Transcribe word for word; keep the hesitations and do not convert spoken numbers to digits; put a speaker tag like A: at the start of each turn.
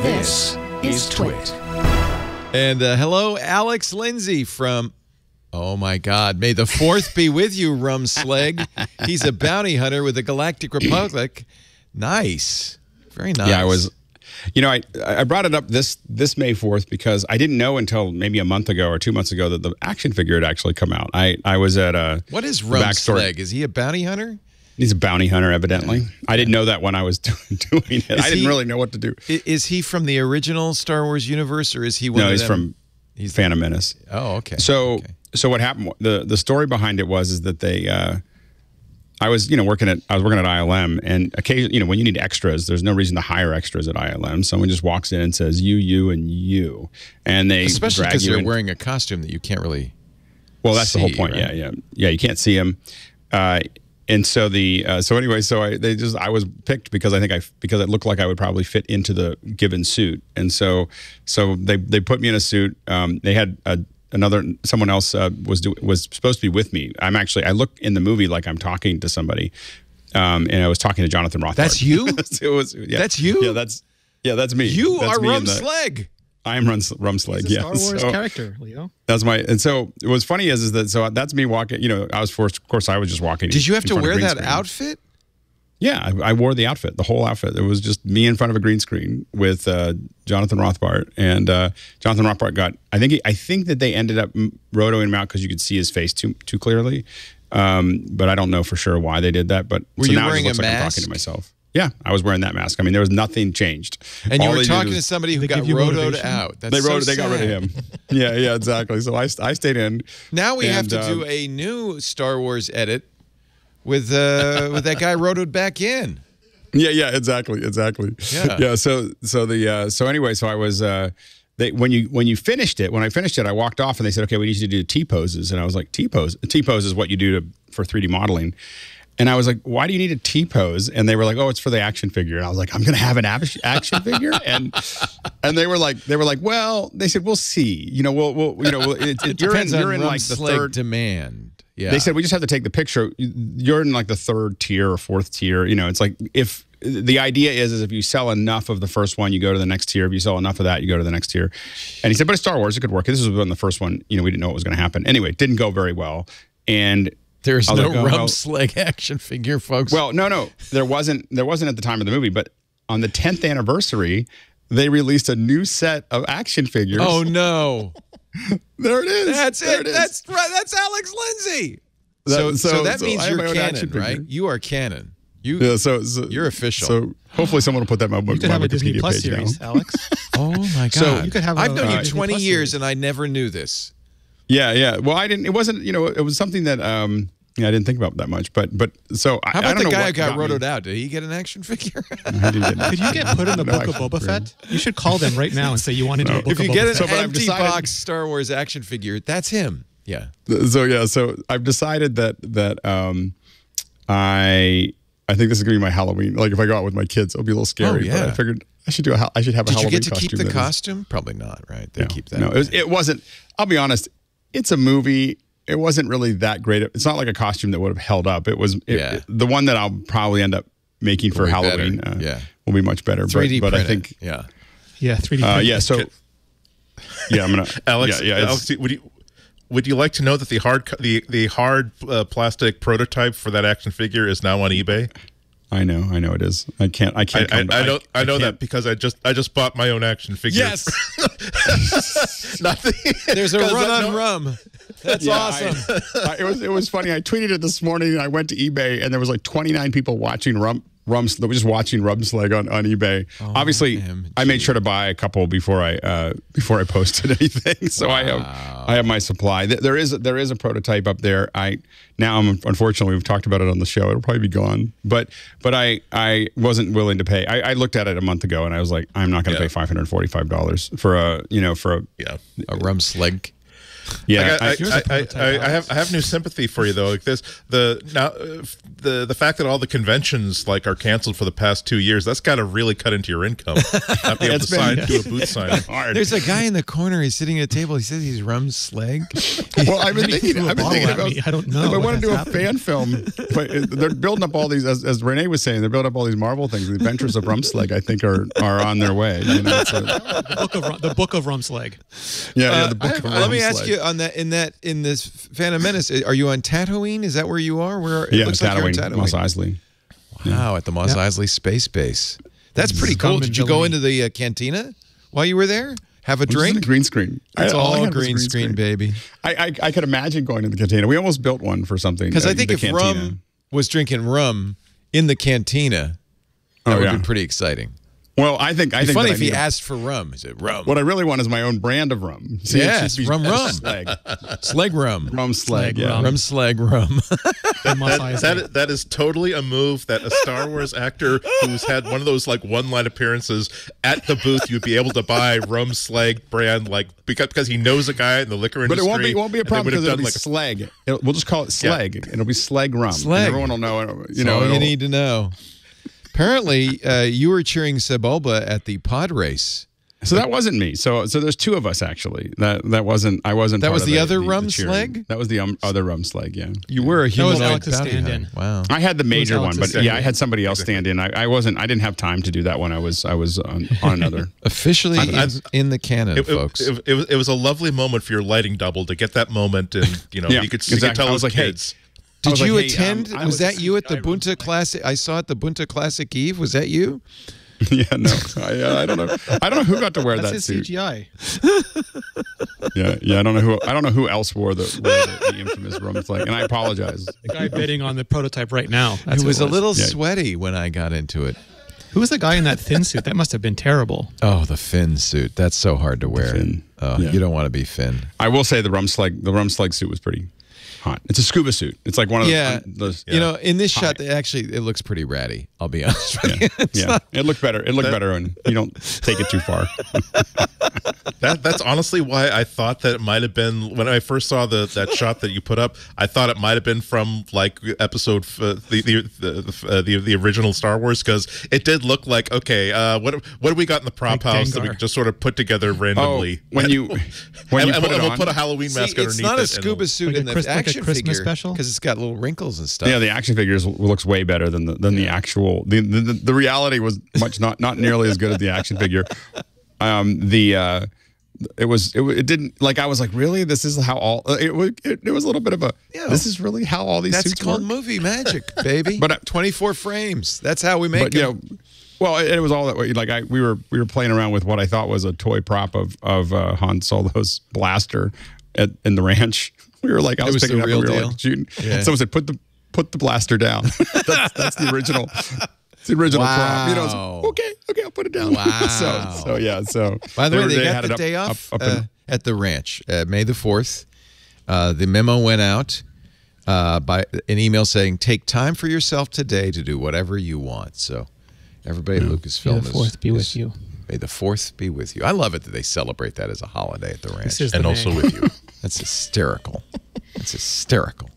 A: This is TWiT.
B: And uh, hello, Alex Lindsay from... Oh, my God. May the fourth be with you, Rum Sleg. He's a bounty hunter with the Galactic Republic. Nice. Very nice.
C: Yeah, I was... You know, I I brought it up this this May fourth because I didn't know until maybe a month ago or two months ago that the action figure had actually come out. I, I was at a...
B: What is Rum Sleg? Is he a bounty hunter?
C: He's a bounty hunter, evidently. Yeah. I didn't know that when I was do doing it. Is I didn't he, really know what to do.
B: Is he from the original Star Wars universe, or is he one
C: no,
B: of
C: he's
B: them?
C: from
B: he's
C: Phantom Menace.
B: Oh, okay.
C: So,
B: okay.
C: so what happened? The the story behind it was is that they, uh, I was you know working at I was working at I L M, and occasionally you know when you need extras, there's no reason to hire extras at I L M. Someone just walks in and says you, you, and you, and they
B: especially because they're
C: in.
B: wearing a costume that you can't really.
C: Well, that's
B: see,
C: the whole point.
B: Right?
C: Yeah, yeah, yeah. You can't see him. Uh, And so the uh, so anyway, so I they just I was picked because I think I because it looked like I would probably fit into the given suit, and so so they they put me in a suit. Um, they had a, another someone else uh, was do, was supposed to be with me. I'm actually I look in the movie like I'm talking to somebody, um, and I was talking to Jonathan Rothbard.
B: That's you.
C: it was yeah,
B: that's you.
C: Yeah, that's yeah, that's me.
B: You
C: that's
B: are
C: me
B: Rum
C: the,
B: Sleg.
C: I am Rum, Rum Sleg.
A: He's a
C: yeah,
A: Star Wars
C: so,
A: character, Leo.
C: That's my and so what's funny is is that so that's me walking. You know, I was forced. Of course, I was just walking.
B: Did you have to wear that
C: screen.
B: outfit?
C: Yeah, I, I wore the outfit, the whole outfit. It was just me in front of a green screen with uh, Jonathan Rothbard, and uh, Jonathan Rothbard got. I think he, I think that they ended up rotoing him out because you could see his face too too clearly, um, but I don't know for sure why they did that. But
B: were
C: so
B: you
C: now
B: wearing
C: it just
B: a
C: looks like
B: mask?
C: I'm talking to myself. Yeah, I was wearing that mask. I mean, there was nothing changed.
B: And
C: All
B: you were talking
C: was,
B: to somebody who got rotoed out. That's
C: they
B: so
C: wrote.
B: sad.
C: They got rid of him. Yeah, yeah, exactly. So I, I stayed in.
B: Now we
C: and,
B: have to
C: um,
B: do a new Star Wars edit with uh, with that guy rotoed back in.
C: Yeah, yeah, exactly, exactly.
B: Yeah,
C: yeah. So, so the uh, so anyway, so I was uh, they when you when you finished it, when I finished it, I walked off and they said, okay, we need you to do T poses, and I was like, T pose, T pose is what you do to for three D modeling. And I was like, why do you need a T-pose? And they were like, oh, it's for the action figure. And I was like, I'm going to have an action figure? And and they were like, they were like, well, they said, we'll see. You know, we'll, we'll you know, we'll, it, it,
B: it
C: you're in,
B: depends
C: you're
B: on
C: in like the third
B: demand. Yeah.
C: They said, we just have to take the picture. You're in like the third tier or fourth tier. You know, it's like if the idea is, is if you sell enough of the first one, you go to the next tier. If you sell enough of that, you go to the next tier. And he said, but it's Star Wars. It could work. This was when the first one, you know, we didn't know what was going to happen. Anyway, it didn't go very well. And
B: there's no
C: like, oh,
B: Rum
C: well,
B: Sleg action figure, folks.
C: Well, no, no, there wasn't. There wasn't at the time of the movie, but on the tenth anniversary, they released a new set of action figures.
B: Oh no!
C: There it is.
B: That's
C: there
B: it.
C: it is.
B: That's right. That's Alex Lindsay.
C: That,
B: so,
C: so,
B: so that
C: so
B: means you're canon, right?
C: figure.
B: You are canon. You,
C: yeah. So, so
B: you're official.
C: So hopefully someone will put that on my,
A: you could
C: my
A: have a
C: Wikipedia
A: Disney Plus
C: page
A: series,
C: now.
A: Alex.
B: Oh my God!
C: So
A: you could have.
B: I've
A: a,
B: known
A: uh,
B: you
A: Disney
B: twenty
A: Plus
B: years,
A: series.
B: and I never knew this.
C: Yeah, yeah. Well, I didn't. It wasn't. You know, it was something that. Um, Yeah, I didn't think about that much, but but so
B: how
C: I,
B: about
C: I don't
B: the
C: know
B: guy
C: what
B: who got,
C: got
B: rotoed
C: me.
B: out? Did he get an action figure?
C: No,
A: Could you get put in the
C: No,
A: book of
C: actually,
A: Boba Fett? You should call them right now and say you want to do
C: No.
A: a book
B: If you
A: of
B: get
A: Boba
B: an
A: Fett.
C: So, but I've
B: empty
C: decided-
B: box Star Wars action figure, that's him. Yeah.
C: So yeah, so I've decided that that um, I I think this is gonna be my Halloween. Like if I go out with my kids, it'll be a little scary.
B: Oh, yeah.
C: But I figured I should do a I should have a
B: Did you
C: Halloween
B: get to
C: costume.
B: keep the
C: that is-
B: costume? Probably not, right? They
C: no,
B: keep that.
C: No, it, was, it wasn't. I'll be honest. It's a movie. It wasn't really that great. It's not like a costume that would have held up. It was it,
B: Yeah.
C: it, the one that I'll probably end up making for
B: be
C: Halloween.
B: better.
C: Uh,
B: Yeah.
C: will be much better.
B: three D
C: but, but I
B: print it.
C: think
B: Yeah.
A: Yeah, three D.
C: uh,
A: print.
C: yeah. So yeah, I'm gonna
D: Alex,
C: Yeah, yeah,
D: Alex, would you would you like to know that the hard co- the the hard uh, plastic prototype for that action figure is now on eBay?
C: I know, I know it is. I can't. I
D: I,
C: can't.
D: I,
C: come
D: I
C: back.
D: know I know
C: can't-
D: that because I just I just bought my own action figure.
B: Yes.
D: Not the,
B: There's a
D: 'cause
B: run
D: I
B: on
D: know-
B: rum. That's
C: Yeah,
B: awesome.
C: I, I, it was it was funny. I tweeted it this morning, and I went to eBay, and there was like twenty-nine people watching Rum Rum. They were just watching Rum Sleg on, on eBay.
B: Oh,
C: Obviously,
B: M G.
C: I made sure to buy a couple before I uh, before I posted anything. So I have I have my supply. There- There is there is a prototype up there. I now I'm unfortunately we've talked about it on the show. It'll probably be gone. But but I I wasn't willing to pay. I, I looked at it a month ago, and I was like, I'm not going to
D: Yeah.
C: pay five hundred forty-five dollars for a you know for a
D: Yeah.
B: A Rum Sleg.
C: Yeah,
D: I,
C: I,
D: got, I, I, I, I have I have new sympathy for you though. Like this, the now uh, the the fact that all the conventions like are canceled for the past two years, that's got to really cut into your income. Not be able to
C: been-
D: sign, do a booth sign.
C: hard.
B: There's a guy in the corner. He's sitting at a table. He says he's Rum Sleg.
C: Well, I've been thinking.
A: threw a
C: I've been
A: bottle
C: thinking
A: at
C: about.
A: me. I don't know
C: If I
A: what
C: want to do a
A: has
C: fan film, but they're building up all these, as, as Rene was saying, they're building up all these Marvel things. The Adventures of Rum Sleg, I think, are are on their way. You know, so,
A: The book of Rum- the book of Rum Sleg.
C: yeah, yeah.
B: Uh,
C: The book
B: I-
C: of
B: let
C: Rum
B: me ask
C: Sleg.
B: you on that in that in this Phantom Menace. Are you on Tatooine? Is that where you are? Where it
C: Yeah,
B: looks like you're on
C: Tatooine,
B: Tatooine.
C: Mos Eisley.
B: Wow, at the Mos
A: Yeah.
B: Eisley Space Base. That's pretty
A: Scum
B: cool.
A: and
B: Did you go
A: villainy.
B: into the uh, cantina while you were there? Have a
C: Which is in
B: drink?
C: a green screen.
B: It's
C: I-
B: all
C: I had was
B: green screen, baby.
C: I, I I could imagine going to the cantina. We almost built one for something.
B: Because
C: uh,
B: I think
C: the
B: if
C: cantina.
B: Rum was drinking rum in the cantina, that
C: Oh,
B: would
C: yeah.
B: be pretty exciting.
C: Well, I think I
B: It'd be
C: think
B: funny
C: that
B: if
C: I
B: he
C: need a-
B: asked for rum. He said rum.
C: What I really want is my own brand of rum. See, it
B: Yes,
C: should be
B: rum rum.
C: Slag.
B: Slag rum.
C: Rum Slag.
A: Slag
C: Yeah.
A: rum.
B: Rum Slag rum.
A: And Mos
D: That,
A: Eisley.
D: that, that is totally a move that a Star Wars actor who's had one of those like one line appearances at the booth, you'd be able to buy Rum Sleg brand like because because he knows a guy in the liquor
C: But
D: industry.
C: it won't be it won't be a
D: and they
C: problem
D: would have
C: because it'll
D: done,
C: be
D: like,
C: Slag. It'll, we'll just call it Slag. It'll be Slag rum. And
B: Slag.
C: everyone will know. You
B: You
C: know,
B: know, you
C: it'll-
B: need to know. Apparently, uh, you were cheering Sebulba at the pod race.
C: So that wasn't me. So so there's two of us actually. That that wasn't I wasn't.
B: That
C: part
B: was
C: of
B: the other Rum
C: cheering.
B: Slag?
C: That was the um, other Rum Slag. Yeah.
B: You were a
A: was
B: humanoid
A: Alex's
B: bounty
A: stand-in.
B: hunter. Wow.
C: I had the major one,
A: Alex's
C: but yeah, I
D: stand-in.
C: had somebody else stand in. I, I wasn't. I didn't have time to do that one. I was. I was on, on another.
B: Officially
D: I-
B: in, in the canon,
D: It, it,
B: folks.
D: it, it was, it was a lovely moment for your lighting double to get that moment, and you know
C: Yeah,
D: you could, you
C: exactly.
D: could tell
C: I was
D: those
C: like, hey,
D: kids.
C: I
B: Did
C: was
B: you
C: like, hey,
B: attend?
C: um, I
B: was
C: was
B: that
C: the
B: you at the
A: guy Rum
B: Bunta
A: Sleg.
B: Classic? I saw at the Bunta Classic Eve. Was that you?
C: yeah. No. I, uh, I don't know. I don't know who got to wear
A: That's
C: that
A: his
C: suit.
A: C G I.
C: Yeah. Yeah. I don't know who. I don't know who else wore the, wore the, the infamous Rum Slag. And I apologize.
A: The guy bidding on the prototype right now. That's
B: it
A: who
B: was a little
C: Yeah.
B: sweaty when I got into it.
A: Who was the guy in that thin suit? That must have been terrible.
B: Oh, the Finn suit. That's so hard to wear.
C: Finn.
B: Oh,
C: Yeah.
B: you don't want to be Finn.
C: I will say the Rum Slag. The Rum Slag suit was pretty hot. It's a scuba suit. It's like one of
B: Yeah.
C: the. those,
B: You know, in this
C: Hi.
B: shot, it actually, it looks pretty ratty. I'll be honest with you. It's
C: Yeah,
B: not-
C: it looked better. It looked better, and you don't take it too far.
D: That that's honestly why I thought that it might have been when I first saw the that shot that you put up. I thought it might have been from like episode f- uh, the the the, uh, the the original Star Wars because it did look like okay. Uh, what what do we got in the prop
A: Like
D: house that we
A: Dengar.
D: could just sort of put together randomly?
C: Oh, when you when
D: and,
C: you
D: and
C: put
D: we'll,
C: it
D: we'll
C: on,
D: put a Halloween
B: See,
D: mask
B: it's
D: underneath
B: not
D: it
B: a scuba
D: and
B: suit
A: Like a
B: in the
A: Chris- like a
B: action
A: Christmas
B: figure
A: special?
B: because it's got little wrinkles and stuff.
C: yeah, the action figures looks way better than the than the actual. The, the the reality was much not not nearly as good as the action figure. Um, the uh, it was it, it didn't like I was like really this is how all it was it, it was a little bit of a
B: Yeah.
C: this is really how all these
B: That's
C: suits
B: called
C: work.
B: movie magic, baby.
C: But, uh,
B: twenty-four frames. That's how we make
C: But you
B: it.
C: know, well, it, it was all that way. Like I, we were we were playing around with what I thought was a toy prop of of uh, Han Solo's blaster at in the ranch. We were like, I was,
B: was
C: picking
B: the
C: it up
B: real
C: and we were
B: deal?
C: like shooting.
B: Yeah.
C: Someone said, "Put the put the blaster down." that's, that's the original. It's the original prop. You know, it's,
B: Wow.
C: okay, okay, I'll put it down.
B: Wow.
C: so, so yeah. So
B: By the way,
C: were-
B: they, got
C: had
B: the
C: it up-
B: day
C: up-
B: off
C: up
B: uh,
C: in-
B: at the ranch, uh, May the fourth. Uh, the memo went out uh, by an email saying, "Take time for yourself today to do whatever you want." So, everybody at Lucasfilm
A: May the fourth
B: is,
A: be with
B: is-
A: you.
B: May the fourth be with you. I love it that they celebrate that as a holiday at the ranch.
A: This is
D: and
A: the
D: also
A: May.
D: with you.
B: That's hysterical. That's hysterical.